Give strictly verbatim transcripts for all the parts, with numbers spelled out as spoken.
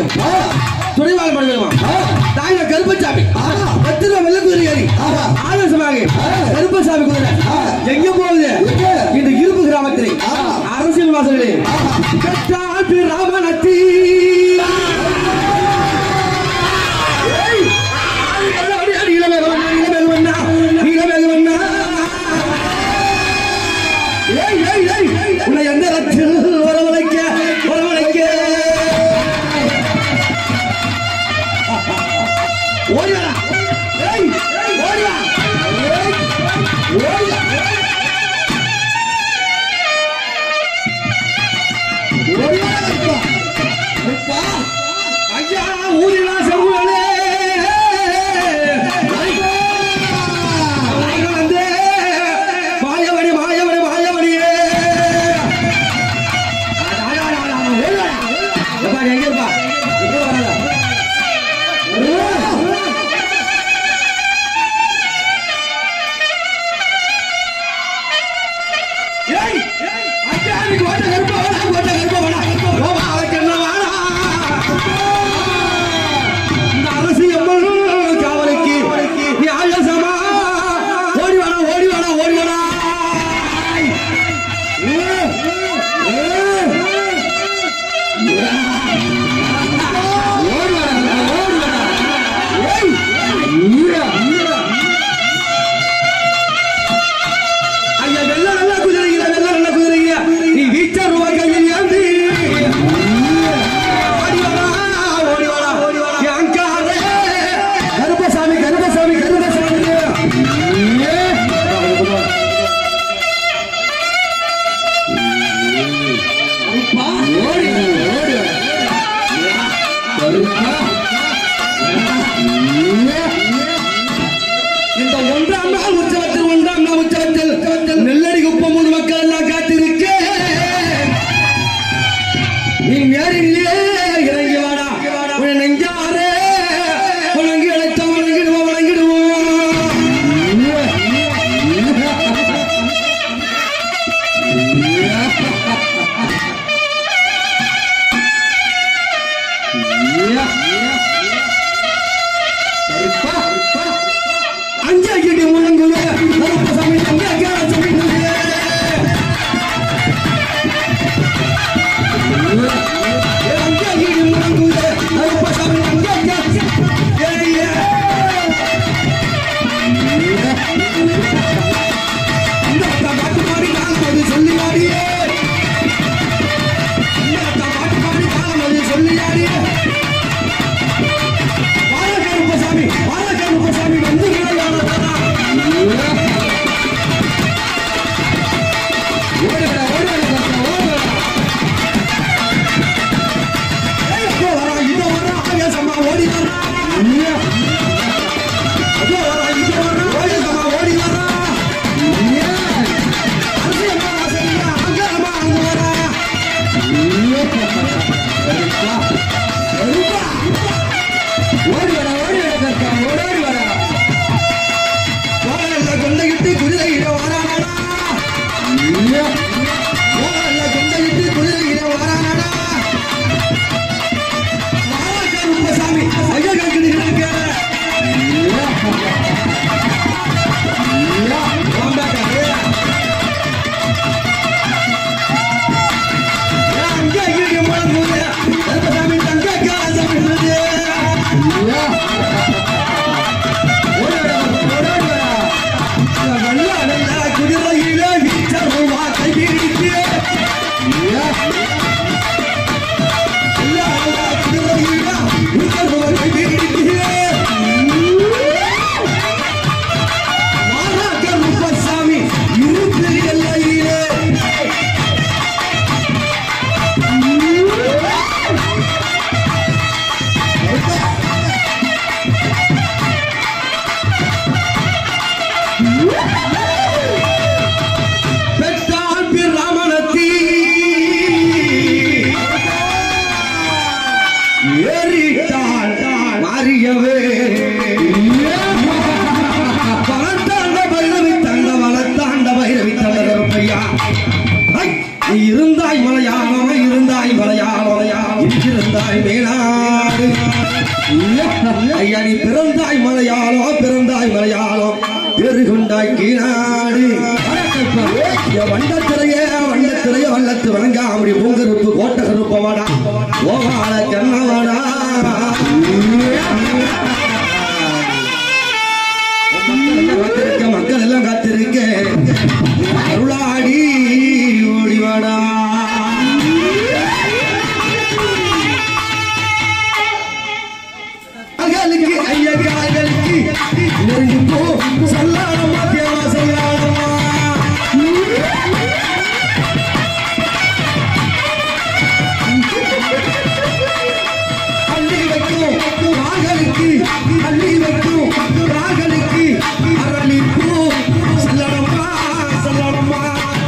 துணைவாள மனிதமா தாங்க கருப்பசாமி பத்து ரூபா வெள்ள குதிரை ஏறி ஆவேசமாக கருப்பசாமி குதிரை எங்க போகுது இந்த இருப்பு கிராமத்தில் அரசியல் வாசலே ராமநத்தி எந்த ரத்தில் வரவழைக்க வரவழைக்க ஓடிவா ஓடிவா ஓடிவா ஐயா ஊரிலா செவ்வாழே வந்து மாயவடி மாயவடி மாயவடியே எங்க இருப்பா இந்த ஒன்றாம் நாள் உற்சவத்தில் ஒன்றாம் நாள் உற்சவத்தில் நெல்லடி குப்பம் ஊர் மக்கள் எல்லாம் காத்திருக்க நீ நேரிலே இறங்கி வாடா உன் நெஞ்சாரே உணங்கி அழைத்த வணங்கிடுவோம் வணங்கிடுவோம் அஞ்சே கிட்டி முழங்குவே கருப்பசாமி அங்கே கேள சொல்லிட்டு அங்கே கிட்டி முழங்குவே கருப்பசாமி அங்கே கேள இந்த பாட்டு பாடி காலம் சொல்லி வாடியே இந்த பாட்டு பாடி காலம் சொல்லி வாடியே வாழ கருப்பசாமி வாழ கருப்பசாமி வந்து இருந்தாய் மலையாளம் இருந்தாய் மலையாளம் இருந்தாய் மேலா நாடு ஐயா நீ பிறந்தாய் மலையாளம் பிறந்தாய் மலையாளம் பெருகுண்டாக்கி நாடு வண்டத்திரைய வண்டத்திரைய வல்லத்து வணங்க அப்படி பூங்கருப்பு கோட்டை கருப்பவாடா ஓவாட கண்ணவாடா காத்திருக்க மக்கள் எல்லாம் காத்திருக்க அருளாடி ஓடிவாடா அகலுக்கு ஐயக்கு அகலுக்கு நெருங்கி போ சொல்லாடமா தேவா சொல்லாடமா அள்ளி வைக்கும் ராகலுக்கு அள்ளி வைக்கும் ராகலுக்கு அரளி பூ சொல்லடமா சொல்லடமா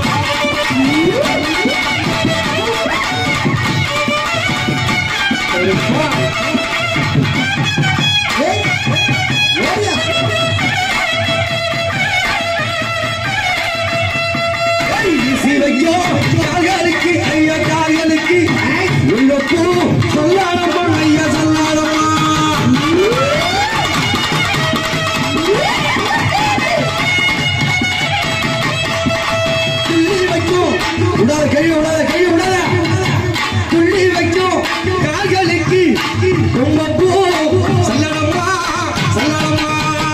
காகலுக்கு ஐயா காகலுக்கு உள்ள பூ சொல்லாடமா ஐயா சொல்லாடமா துள்ளி வைக்கும் விடாத கழி விடாத கழி விடாத துள்ளி வைக்கும் காகலுக்கு உள்ள பூ சொல்லாடமா சொல்லாடமா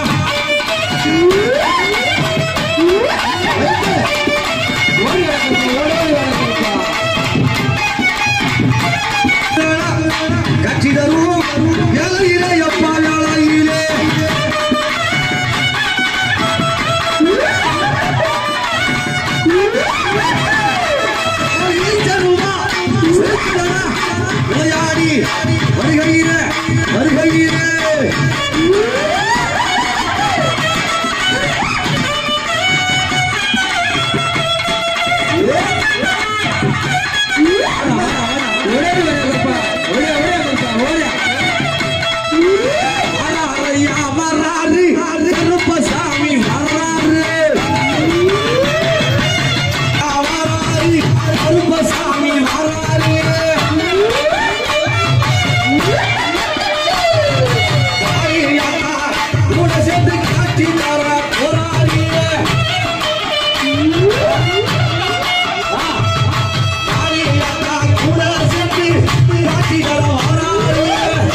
காட்சி தரும் வேலையிலே அப்பா வேலையிலே விளையாடி வருகையிலே வருகையிலே கருப்பசாமி வர்றாரு கருப்பசாமி வர்றாரு கூட சேர்ந்து காட்சி தர போராடி கூட சேர்ந்து காட்சி தர வராரு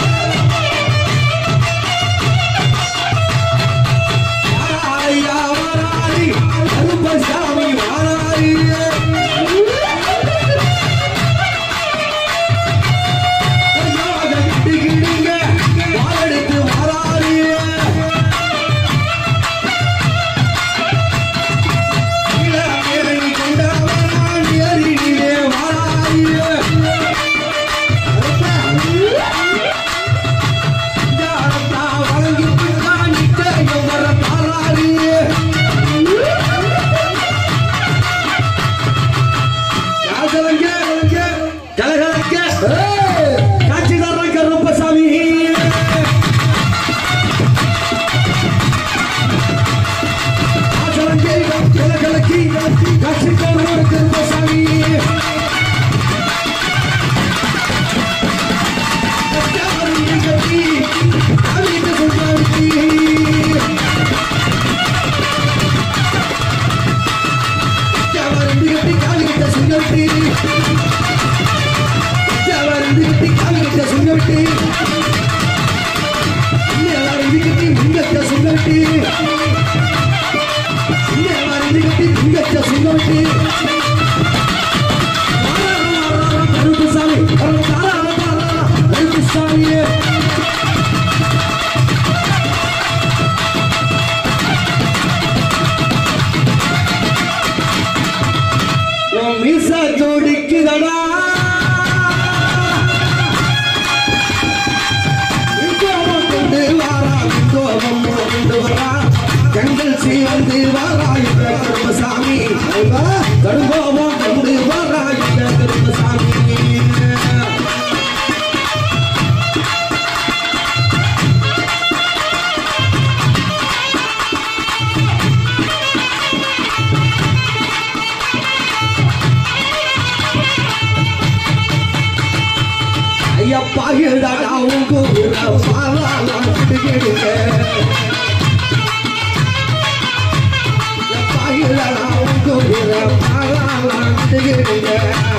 கருப்பசாமி வாராரி கட்டிக்கிடுங்க வாழெடுத்து வாராரி கொண்டவரான் ஏறியே வாராரி வழங்கிட்டு காணிட்டு வர தாராரி காட்சிதாரன் கருப்பசாமி காட்சிதாரன் கருப்பசாமி சுங்கட்டி சுங்கட்டி சுங்கட்டி கருப்புசாமி கருப்புசாமியே மீசா ஜோடிக்குதடா கொண்டு வாரா கோபம் கொண்டு வரா கண்கள் சீவந்து வாரா கருப்பசாமி கருப்ப ஐயா பாகிதாடா உங்க பாலாலாம் கிடுகிடுங்க பாகிதாடா உங்க பாலாலாம் கிடுகிடுங்க